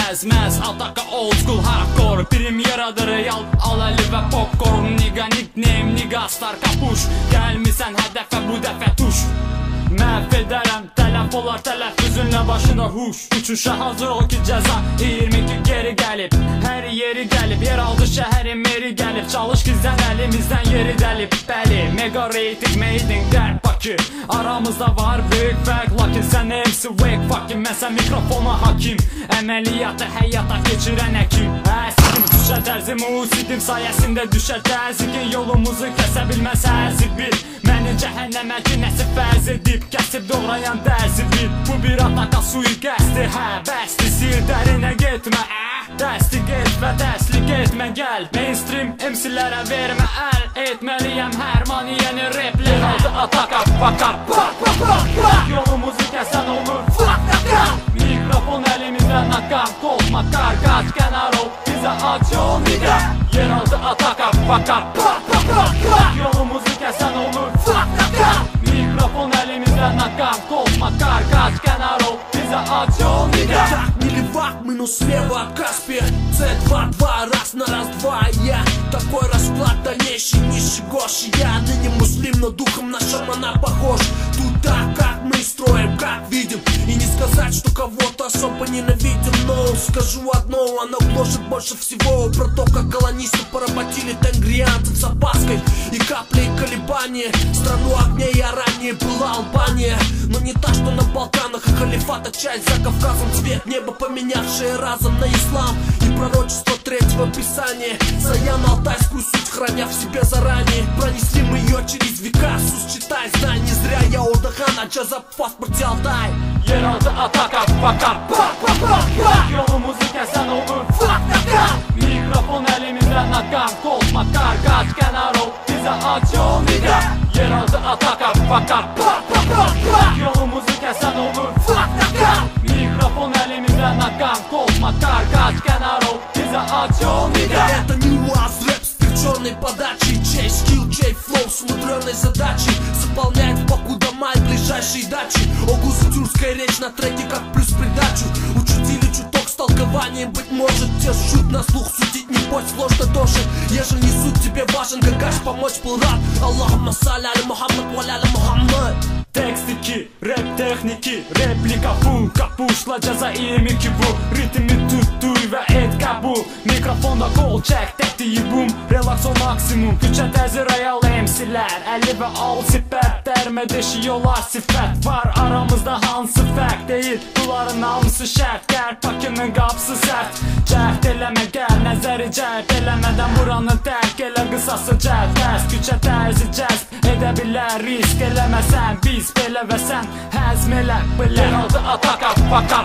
Əzməz ataka old school hardcore. Birim yaradır real al əli və popcorn. Niga nickname, niga star kapuş. Gəlmisən hədəfə bu dəfə tuş. Məhv edərəm, tələf olar tələffüzünlə başına huş. Uçuşa hazır ol ki cəza 22 geri gəlib. Hər yeri gəlib, yer aldı şəhərin meri gəlib. Çalış gizlən əlimizdən yeri dəlib. Bəli, mega rating made in Qərb Bakı. Aramızda var böyük fərq, lakin sən MC wake fucking. Mən sən mikrofona hakim, əməliyyatı həyata keçirən həkim. Sikim düşər tərzim, usidim sayəsində düşər təzyiqin. Yolumuzu kəsə bilməz həzi bil. Məni cəhənnəmə ki nəsi fərz edib, kəsib doğrayan dərzi bil. Bu bir ataka suiqəsdi, hə bəsdi. Sil dərinə getmə, dəstik et və dəslik etmə. Gəl, mainstream MC-lərə vermə əl. Etməliyəm hər maniyəni repli. Aldı ataka, baka, yolumuzu kəsən olur. Mikrofon əlimizdə nakam, kolma qarqaç kənar ol. Bizə aç yol niga. Yer aldı ataka, baka, yolumuzu kəsən olur. Mikrofon əlimizdə nakam, kolma qarqaç kənar ol. Bizə aç yol niga. Так, милливак, минус слева от Каспия. C2-2, раз на раз-два. Я такой расклад дальнейший, нищегоший. Я ныне муслим, но духом на шамана похож. Тут так, как мы строим, как видим. И не сказать, что кого-то особо ненавидим. Но скажу одно, оно гложет больше всего. Про то, как колонисты поработили тенгрианцев с опаской и каплей колебания. Страну огней я ранее была Албания, но не та, что на Балканах. И халифата часть за Кавказом, цвет неба поменявшие разом на ислам. И пророчество третьего писания, Саян алтайскую суть храня в себе заранее. Пронесли мы ее через века, Сус читай, знай, не зря я Ордахан, а джаза в паспорте Алтай. Yer aldı ataka, baka, yolumuzu kəsən olur. Mikrofon əlimizdə nakam, kolma qarqaç kənar ol. Bizə aç yol niga. Yer aldı ataka, baka, yolumuzu kəsən olur. Mikrofon əlimizdə nakam, kolma qarqaç kənar ol. Bizə aç yol niga. Это не УАЗ, рэп с крученной подачей. Чей скилл, чей флоу с мудреной задачей. Заполняет в Баку дома и ближайшие дачи. Огус-тюркская речь на треке как плюс придачу. Учудили чуток с толкованием, быть может. Те шут на слух, судить не бойся, сложно тоже. Ежели не суть тебе важен, Гагаш помочь был рад. Аллахумма салли аля Мухаммад ва аля Мухаммад. Tekst 2, rap tekniki, replika bu. Kapuşla cəza 22 bu. Ritmi tuttu və et qəbul. Mikrofonda qol çək, təkdiyi bum. Relax ol maksimum, gücə təzi real MC-lər. 50 və al sifət, dərmə deşiyorlar sifət. Var aramızda hansı fərq deyil, bunların hamısı şərt. Qərb Bakının qapısı sərt. Cəhd eləmə gəl, nəzəri cəlb eləmədən buranı tərk elə, qısası cəlb. Dərs gücə tərzi cəzb edə bilər, risk eləməsən biz belə və sən həzm elə bilə. Yer aldı ataka, baka,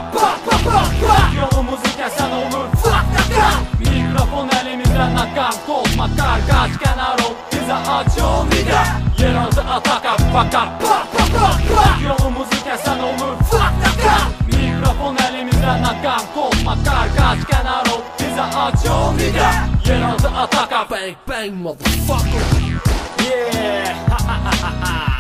yolumuzu kəsən olur. Mikrofon əlimizdə nakam, kolma qarqaç kənar ol. Bizə aç yol niga. Yer aldı ataka, baka, yolumuzu kəsən olur. Mikrofon əlimizdə nakam, kolma qarqaç kənar ol. Bizə aç yol niga. Yer aldı ataka, Bang bang motherfucker. yeah.